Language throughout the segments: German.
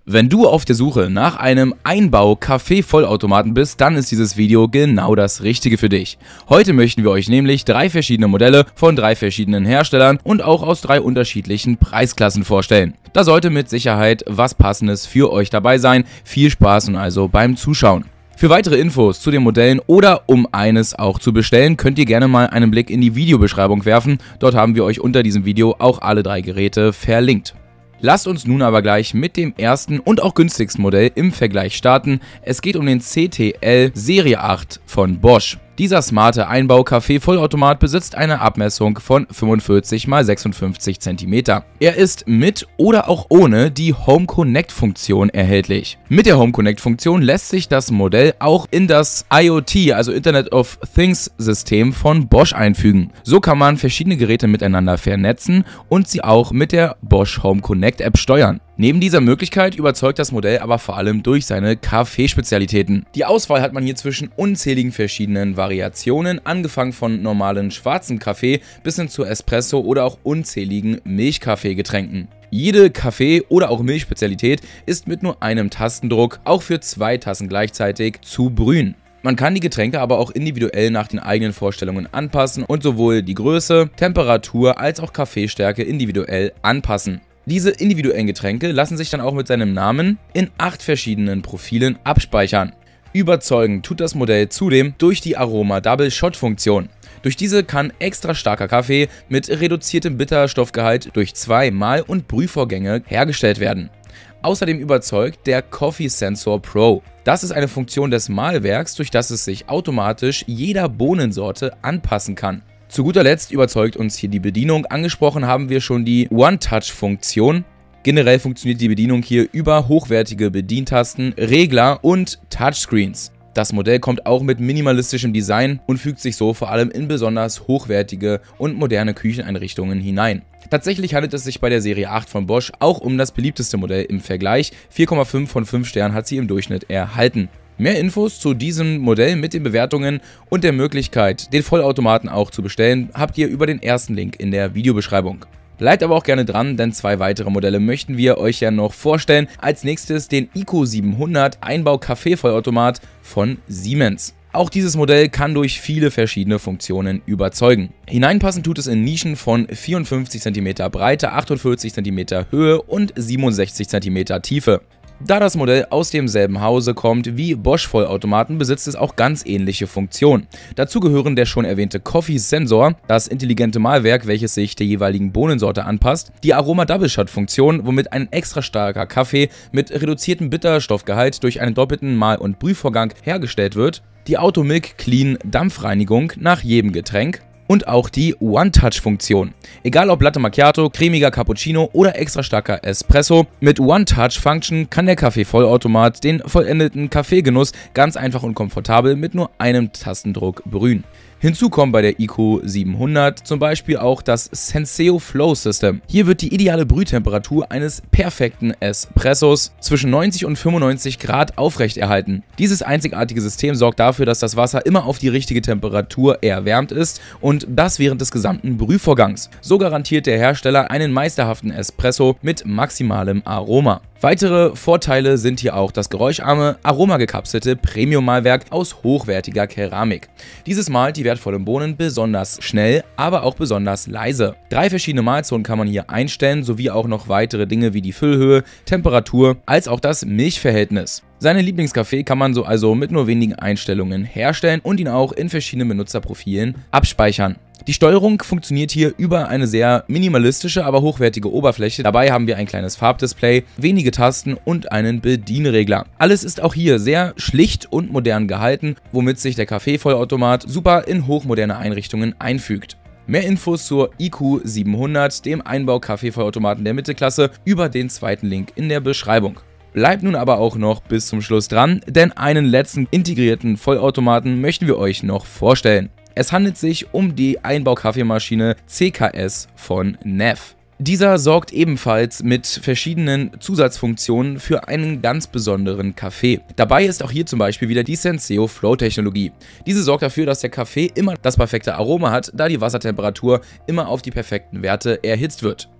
Wenn du auf der Suche nach einem Einbau-Kaffee-Vollautomaten bist, dann ist dieses Video genau das Richtige für dich. Heute möchten wir euch nämlich 3 verschiedene Modelle von 3 verschiedenen Herstellern und auch aus 3 unterschiedlichen Preisklassen vorstellen. Da sollte mit Sicherheit was Passendes für euch dabei sein. Viel Spaß und also beim Zuschauen. Für weitere Infos zu den Modellen oder um eines auch zu bestellen, könnt ihr gerne mal einen Blick in die Videobeschreibung werfen. Dort haben wir euch unter diesem Video auch alle 3 Geräte verlinkt. Lasst uns nun aber gleich mit dem ersten und auch günstigsten Modell im Vergleich starten. Es geht um den CTL Serie 8 von Bosch. Dieser smarte Einbau-Kaffee-Vollautomat besitzt eine Abmessung von 45 x 56 cm. Er ist mit oder auch ohne die Home Connect-Funktion erhältlich. Mit der Home Connect-Funktion lässt sich das Modell auch in das IoT, also Internet of Things-System von Bosch einfügen. So kann man verschiedene Geräte miteinander vernetzen und sie auch mit der Bosch Home Connect-App steuern. Neben dieser Möglichkeit überzeugt das Modell aber vor allem durch seine Kaffeespezialitäten. Die Auswahl hat man hier zwischen unzähligen verschiedenen Variationen, angefangen von normalen schwarzen Kaffee bis hin zu Espresso oder auch unzähligen Milchkaffeegetränken. Jede Kaffee- oder auch Milchspezialität ist mit nur einem Tastendruck auch für 2 Tassen gleichzeitig zu brühen. Man kann die Getränke aber auch individuell nach den eigenen Vorstellungen anpassen und sowohl die Größe, Temperatur als auch Kaffeestärke individuell anpassen. Diese individuellen Getränke lassen sich dann auch mit seinem Namen in 8 verschiedenen Profilen abspeichern. Überzeugend tut das Modell zudem durch die Aroma Double Shot Funktion. Durch diese kann extra starker Kaffee mit reduziertem Bitterstoffgehalt durch 2 Mahl- und Brühvorgänge hergestellt werden. Außerdem überzeugt der Coffee Sensor Pro. Das ist eine Funktion des Mahlwerks, durch das es sich automatisch jeder Bohnensorte anpassen kann. Zu guter Letzt überzeugt uns hier die Bedienung. Angesprochen haben wir schon die One-Touch-Funktion. Generell funktioniert die Bedienung hier über hochwertige Bedientasten, Regler und Touchscreens. Das Modell kommt auch mit minimalistischem Design und fügt sich so vor allem in besonders hochwertige und moderne Kücheneinrichtungen hinein. Tatsächlich handelt es sich bei der Serie 8 von Bosch auch um das beliebteste Modell im Vergleich. 4,5 von 5 Sternen hat sie im Durchschnitt erhalten. Mehr Infos zu diesem Modell mit den Bewertungen und der Möglichkeit, den Vollautomaten auch zu bestellen, habt ihr über den ersten Link in der Videobeschreibung. Bleibt aber auch gerne dran, denn 2 weitere Modelle möchten wir euch ja noch vorstellen. Als nächstes den IQ 700 Einbau-Kaffee-Vollautomat von Siemens. Auch dieses Modell kann durch viele verschiedene Funktionen überzeugen. Hineinpassen tut es in Nischen von 54 cm Breite, 48 cm Höhe und 67 cm Tiefe. Da das Modell aus demselben Hause kommt wie Bosch Vollautomaten, besitzt es auch ganz ähnliche Funktionen. Dazu gehören der schon erwähnte Coffee Sensor, das intelligente Mahlwerk, welches sich der jeweiligen Bohnensorte anpasst, die Aroma Double Shot Funktion, womit ein extra starker Kaffee mit reduziertem Bitterstoffgehalt durch einen doppelten Mahl- und Brühvorgang hergestellt wird, die Auto Milk Clean Dampfreinigung nach jedem Getränk, und auch die One-Touch-Funktion. Egal ob Latte Macchiato, cremiger Cappuccino oder extra starker Espresso, mit One-Touch-Function kann der Kaffee-Vollautomat den vollendeten Kaffeegenuss ganz einfach und komfortabel mit nur einem Tastendruck brühen. Hinzu kommt bei der IQ 700 zum Beispiel auch das Senseo Flow System. Hier wird die ideale Brühtemperatur eines perfekten Espressos zwischen 90 und 95 Grad aufrechterhalten. Dieses einzigartige System sorgt dafür, dass das Wasser immer auf die richtige Temperatur erwärmt ist und das während des gesamten Brühvorgangs. So garantiert der Hersteller einen meisterhaften Espresso mit maximalem Aroma. Weitere Vorteile sind hier auch das geräuscharme, aromagekapselte Premium-Mahlwerk aus hochwertiger Keramik. Dieses malt die wertvollen Bohnen besonders schnell, aber auch besonders leise. 3 verschiedene Mahlzonen kann man hier einstellen, sowie auch noch weitere Dinge wie die Füllhöhe, Temperatur, als auch das Milchverhältnis. Seinen Lieblingskaffee kann man so also mit nur wenigen Einstellungen herstellen und ihn auch in verschiedenen Benutzerprofilen abspeichern. Die Steuerung funktioniert hier über eine sehr minimalistische, aber hochwertige Oberfläche. Dabei haben wir ein kleines Farbdisplay, wenige Tasten und einen Bedienregler. Alles ist auch hier sehr schlicht und modern gehalten, womit sich der Kaffee-Vollautomat super in hochmoderne Einrichtungen einfügt. Mehr Infos zur IQ 700, dem Einbau-Kaffee-Vollautomaten der Mittelklasse, über den zweiten Link in der Beschreibung. Bleibt nun aber auch noch bis zum Schluss dran, denn einen letzten integrierten Vollautomaten möchten wir euch noch vorstellen. Es handelt sich um die Einbau-Kaffeemaschine CKS von Neff. Dieser sorgt ebenfalls mit verschiedenen Zusatzfunktionen für einen ganz besonderen Kaffee. Dabei ist auch hier zum Beispiel wieder die Senseo Flow Technologie. Diese sorgt dafür, dass der Kaffee immer das perfekte Aroma hat, da die Wassertemperatur immer auf die perfekten Werte erhitzt wird.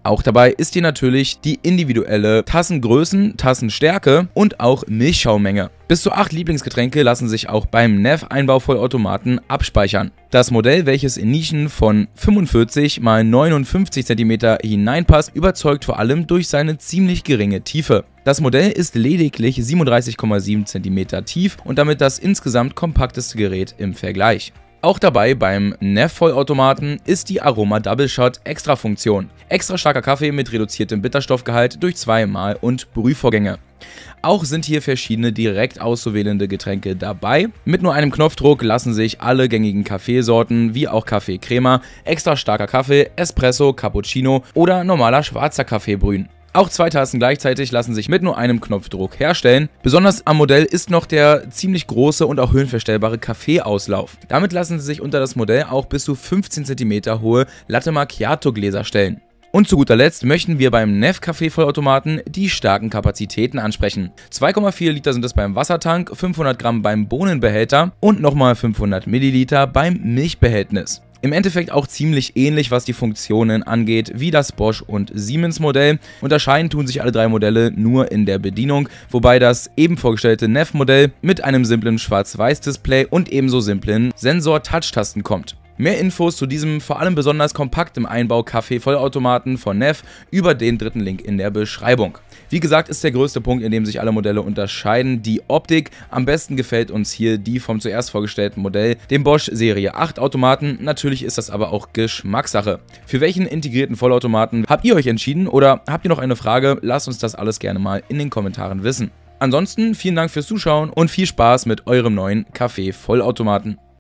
Auch dabei ist hier natürlich die individuelle Tassengrößen, Tassenstärke und auch Milchschaummenge. Bis zu 8 Lieblingsgetränke lassen sich auch beim Neff Einbauvollautomaten abspeichern. Das Modell, welches in Nischen von 45 x 59 cm hineinpasst, überzeugt vor allem durch seine ziemlich geringe Tiefe. Das Modell ist lediglich 37,7 cm tief und damit das insgesamt kompakteste Gerät im Vergleich. Auch dabei beim Neff Vollautomaten ist die Aroma Double Shot Extra-Funktion. Extra starker Kaffee mit reduziertem Bitterstoffgehalt durch 2 Mahl- und Brühvorgänge. Auch sind hier verschiedene direkt auszuwählende Getränke dabei. Mit nur einem Knopfdruck lassen sich alle gängigen Kaffeesorten wie auch Kaffee Crema, extra starker Kaffee, Espresso, Cappuccino oder normaler schwarzer Kaffee brühen. Auch 2 Tassen gleichzeitig lassen sich mit nur einem Knopfdruck herstellen. Besonders am Modell ist noch der ziemlich große und auch höhenverstellbare Kaffeeauslauf. Damit lassen sich unter das Modell auch bis zu 15 cm hohe Latte Macchiato Gläser stellen. Und zu guter Letzt möchten wir beim Neff Kaffeevollautomaten die starken Kapazitäten ansprechen. 2,4 Liter sind es beim Wassertank, 500 Gramm beim Bohnenbehälter und nochmal 500 Milliliter beim Milchbehältnis. Im Endeffekt auch ziemlich ähnlich, was die Funktionen angeht, wie das Bosch und Siemens Modell. Unterscheiden tun sich alle 3 Modelle nur in der Bedienung, wobei das eben vorgestellte Neff Modell mit einem simplen Schwarz-Weiß-Display und ebenso simplen Sensor-Touch-Tasten kommt. Mehr Infos zu diesem vor allem besonders kompaktem Einbau-Kaffee-Vollautomaten von Neff über den dritten Link in der Beschreibung. Wie gesagt, ist der größte Punkt, in dem sich alle Modelle unterscheiden, die Optik. Am besten gefällt uns hier die vom zuerst vorgestellten Modell, dem Bosch Serie 8 Automaten. Natürlich ist das aber auch Geschmackssache. Für welchen integrierten Vollautomaten habt ihr euch entschieden oder habt ihr noch eine Frage? Lasst uns das alles gerne mal in den Kommentaren wissen. Ansonsten vielen Dank fürs Zuschauen und viel Spaß mit eurem neuen Kaffee-Vollautomaten.